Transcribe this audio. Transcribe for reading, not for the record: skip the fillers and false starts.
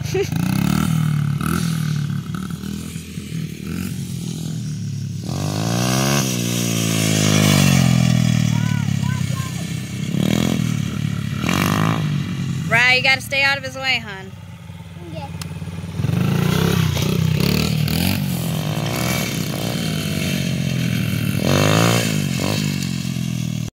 Right, you gotta stay out of his way, hon.